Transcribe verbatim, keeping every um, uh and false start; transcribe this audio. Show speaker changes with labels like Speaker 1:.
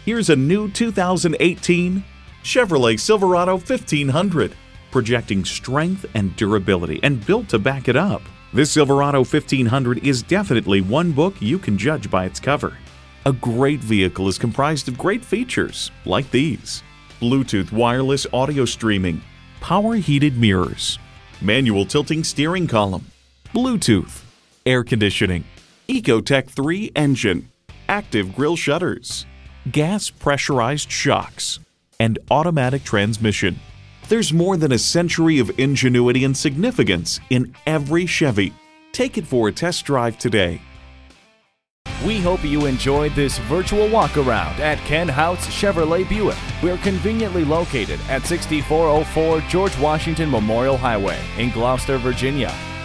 Speaker 1: Here's a new two thousand eighteen Chevrolet Silverado fifteen hundred, projecting strength and durability and built to back it up. This Silverado fifteen hundred is definitely one book you can judge by its cover. A great vehicle is comprised of great features like these: Bluetooth wireless audio streaming, power heated mirrors, manual tilting steering column, Bluetooth, air conditioning, Ecotec three engine, active grille shutters, gas pressurized shocks, and automatic transmission. There's more than a century of ingenuity and significance in every Chevy. Take it for a test drive today.
Speaker 2: We hope you enjoyed this virtual walk-around at Ken Houtz Chevrolet Buick. We're conveniently located at sixty-four oh four George Washington Memorial Highway in Gloucester, Virginia.